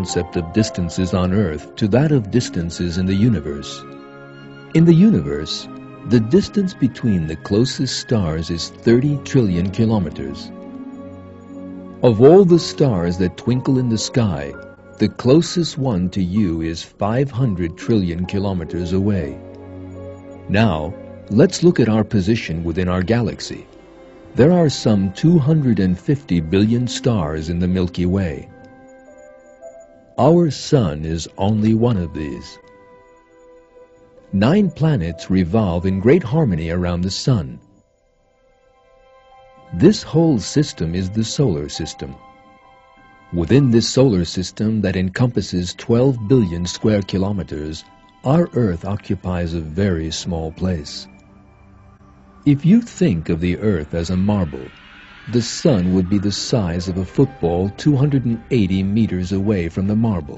concept of distances on Earth to that of distances in the universe. In the universe, the distance between the closest stars is 30 trillion kilometers. Of all the stars that twinkle in the sky, the closest one to you is 500 trillion kilometers away. Now, let's look at our position within our galaxy. There are some 250 billion stars in the Milky Way. Our Sun is only one of these. 9 planets revolve in great harmony around the Sun. This whole system is the solar system. Within this solar system that encompasses 12 billion square kilometers, our Earth occupies a very small place. If you think of the Earth as a marble, the Sun would be the size of a football 280 meters away from the marble.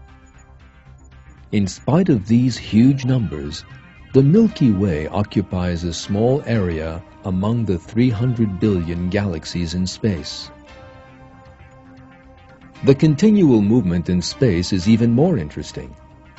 In spite of these huge numbers, the Milky Way occupies a small area among the 300 billion galaxies in space. The continual movement in space is even more interesting.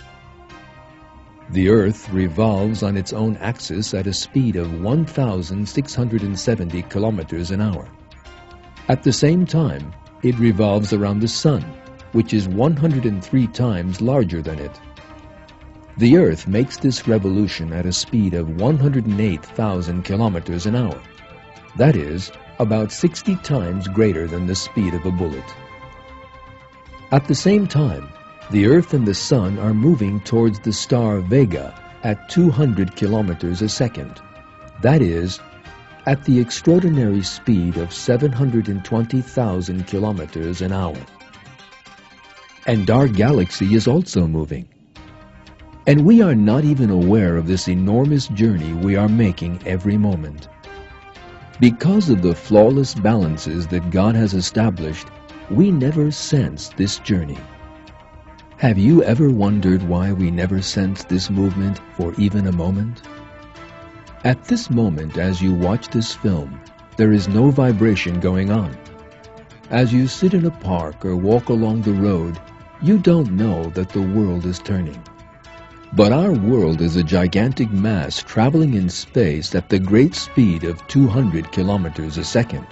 The Earth revolves on its own axis at a speed of 1,670 kilometers an hour. At the same time, it revolves around the Sun, which is 103 times larger than it. The Earth makes this revolution at a speed of 108,000 kilometers an hour. That is, about 60 times greater than the speed of a bullet. At the same time, the Earth and the Sun are moving towards the star Vega at 200 kilometers a second. That is, at the extraordinary speed of 720,000 kilometers an hour. And our galaxy is also moving. And we are not even aware of this enormous journey we are making every moment. Because of the flawless balances that God has established, we never sense this journey. Have you ever wondered why we never sense this movement for even a moment? At this moment, as you watch this film, there is no vibration going on. As you sit in a park or walk along the road, you don't know that the world is turning. But our world is a gigantic mass traveling in space at the great speed of 200 kilometers a second.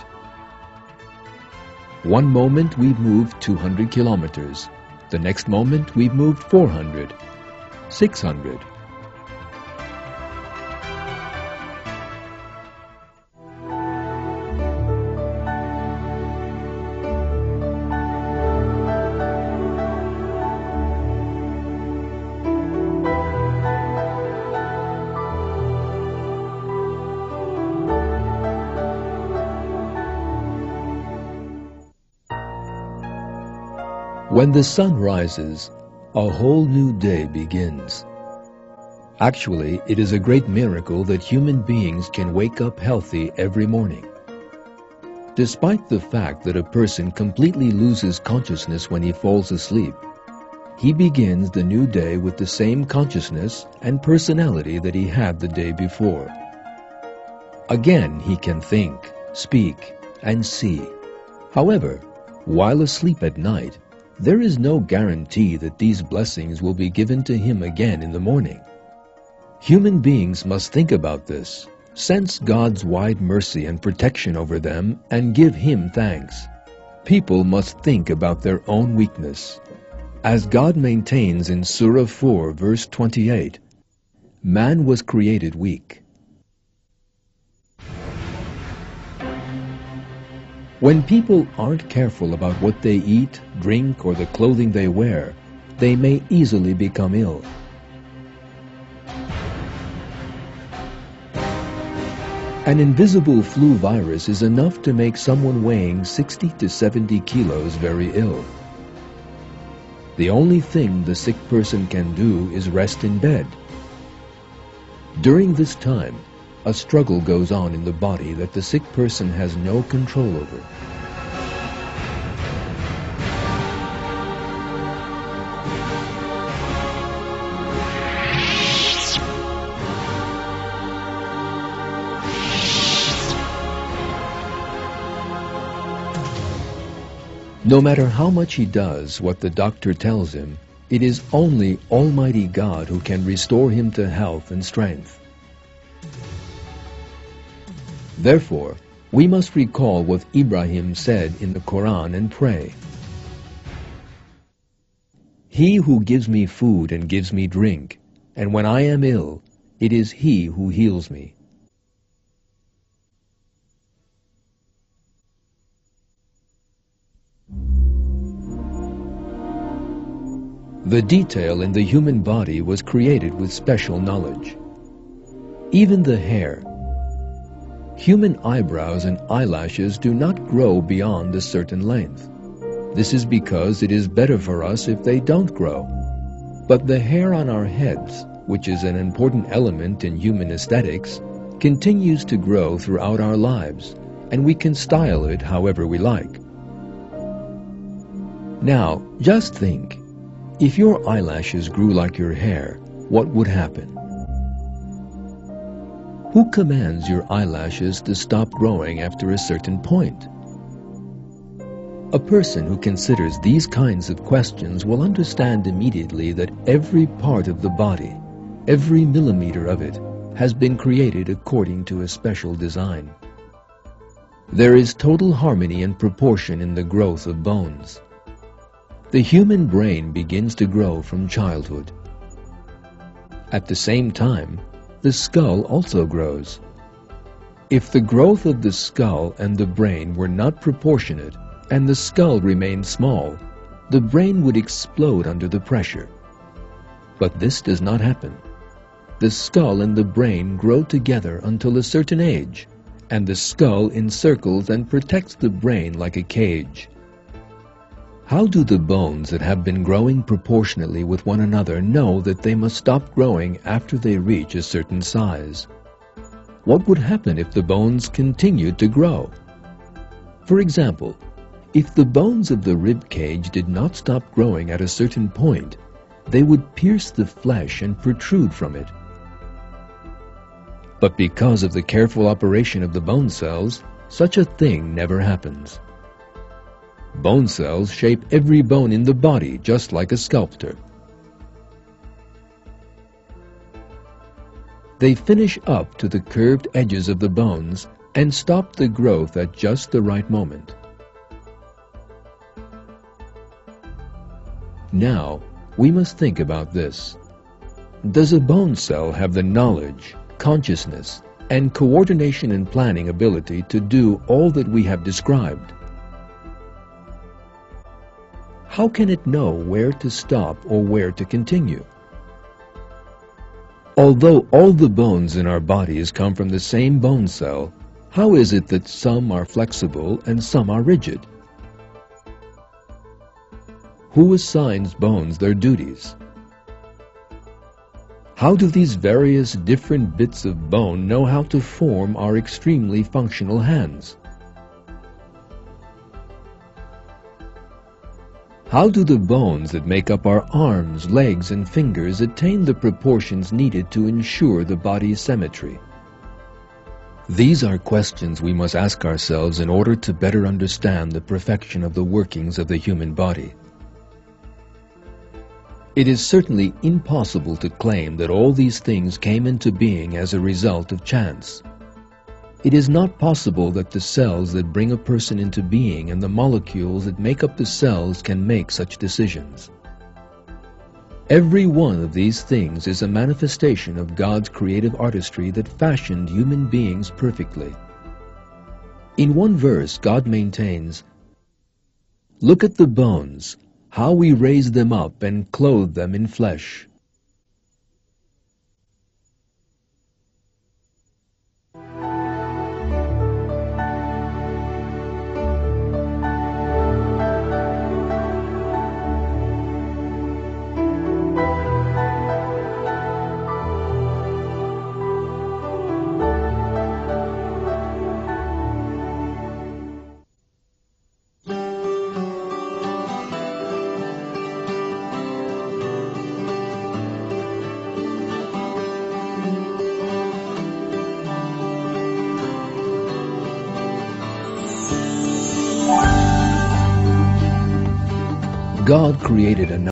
One moment we've moved 200 kilometers. The next moment we've moved 400, 600. When the sun rises, a whole new day begins. Actually, it is a great miracle that human beings can wake up healthy every morning. Despite the fact that a person completely loses consciousness when he falls asleep, he begins the new day with the same consciousness and personality that he had the day before. Again, he can think, speak, and see. However, while asleep at night, there is no guarantee that these blessings will be given to him again in the morning. Human beings must think about this, sense God's wide mercy and protection over them, and give Him thanks. People must think about their own weakness. As God maintains in Surah 4, verse 28, man was created weak. When people aren't careful about what they eat, drink, or the clothing they wear, they may easily become ill. An invisible flu virus is enough to make someone weighing 60 to 70 kilos very ill. The only thing the sick person can do is rest in bed. During this time, a struggle goes on in the body that the sick person has no control over. No matter how much he does what the doctor tells him, it is only Almighty God who can restore him to health and strength. Therefore, we must recall what Ibrahim said in the Quran and pray. He who gives me food and gives me drink, and when I am ill, it is He who heals me. The detail in the human body was created with special knowledge. Even the hair. Human eyebrows and eyelashes do not grow beyond a certain length. This is because it is better for us if they don't grow. But the hair on our heads, which is an important element in human aesthetics, continues to grow throughout our lives, and we can style it however we like. Now, just think, if your eyelashes grew like your hair, what would happen? Who commands your eyelashes to stop growing after a certain point? A person who considers these kinds of questions will understand immediately that every part of the body, every millimeter of it, has been created according to a special design. There is total harmony and proportion in the growth of bones. The human brain begins to grow from childhood. At the same time, the skull also grows. If the growth of the skull and the brain were not proportionate, and the skull remained small, the brain would explode under the pressure. But this does not happen. The skull and the brain grow together until a certain age, and the skull encircles and protects the brain like a cage. How do the bones that have been growing proportionately with one another know that they must stop growing after they reach a certain size? What would happen if the bones continued to grow? For example, if the bones of the rib cage did not stop growing at a certain point, they would pierce the flesh and protrude from it. But because of the careful operation of the bone cells, such a thing never happens. Bone cells shape every bone in the body just like a sculptor. They finish up to the curved edges of the bones and stop the growth at just the right moment. Now, we must think about this. Does a bone cell have the knowledge, consciousness, and coordination and planning ability to do all that we have described? How can it know where to stop or where to continue? Although all the bones in our bodies come from the same bone cell, how is it that some are flexible and some are rigid? Who assigns bones their duties? How do these various different bits of bone know how to form our extremely functional hands? How do the bones that make up our arms, legs, and fingers attain the proportions needed to ensure the body's symmetry? These are questions we must ask ourselves in order to better understand the perfection of the workings of the human body. It is certainly impossible to claim that all these things came into being as a result of chance. It is not possible that the cells that bring a person into being and the molecules that make up the cells can make such decisions. Every one of these things is a manifestation of God's creative artistry that fashioned human beings perfectly. In one verse, God maintains, "Look at the bones, how we raise them up and clothe them in flesh." God created a